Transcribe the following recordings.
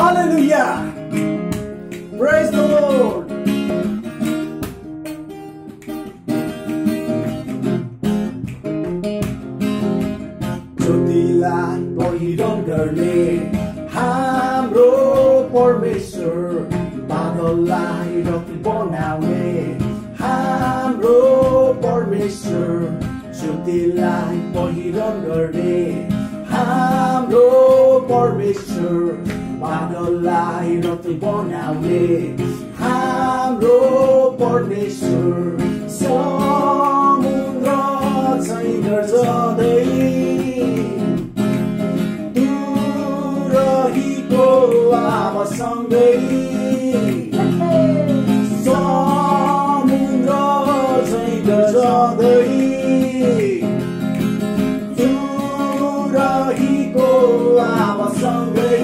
Hallelujah! Praise the Lord! ज्योतिलाई पहिरन गर्ने हाम्रो परमेश्वर, बादललाई रथ बनाउने हाम्रो परमेश्वर, ज्योतिलाई पहिरन गर्ने हाम्रो परमेश्वर, बादललाई रथ बनाउने हाम्रो परमेश्वर, समुद्र चाहिँ गर्जदै दुरहीको आवाजसँगै समुद्र चाहिँ गर्जदै दुरहीको आवाजसँगै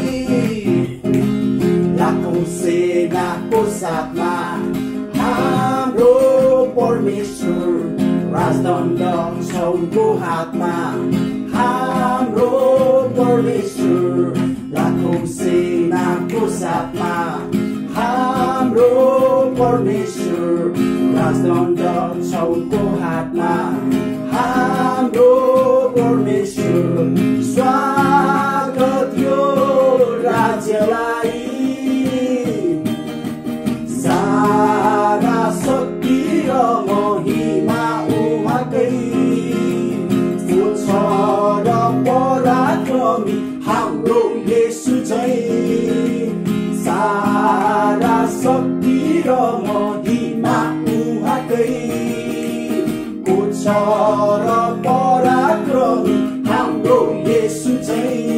लाखौं सेनाको साथमा हाम्रो परमेश्वर, राजदण्ड छ उनको हातमा हाम्रो परमेश्वर, लाखौं सेनाको साथमा हाम्रो परमेश्वर, राजदण्ड छ उनको हातमा हाम्रो परमेश्वर, स्वागत यो राज्यलाई, सारा शक्ति र महिमा उहाँकै छ र पराक्रमी हाम्रो येशू चाहिँ, सारा शक्ति र महिमा उहाँकै छ र पराक्रमी हाम्रो येशू चाहिँ।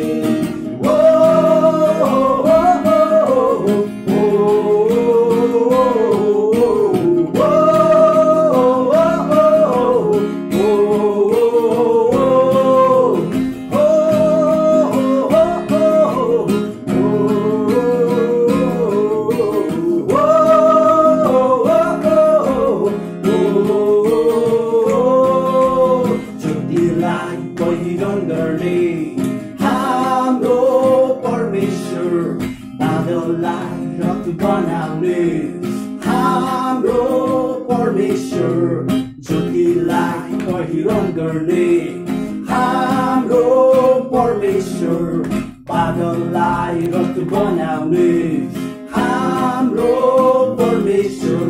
पहिरन गर्ने हाम्रो परमेश्वर, बादललाई रथ बनाउने हाम्रो परमेश्वर, ज्योतिलाई पहिरन गर्ने हाम्रो परमेश्वर, बादललाई रथ बनाउने हाम्रो परमेश्वर,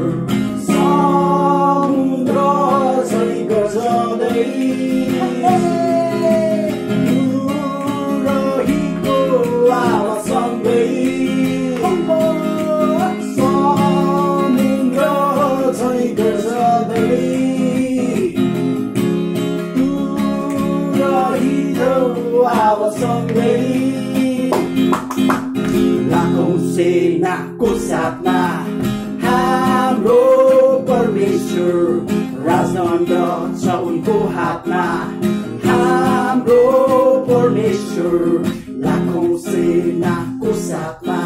समुद्र चाहिँ गर्जदै लाखौं सेनाको साथमा हाम्रो परमेश्वर, राजदण्ड छ उनको हातमा हाम्रो परमेश्वर, लाखौं सेनाको साथमा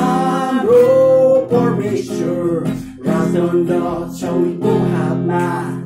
हाम्रो परमेश्वर, राजदण्ड छ उनको हातमा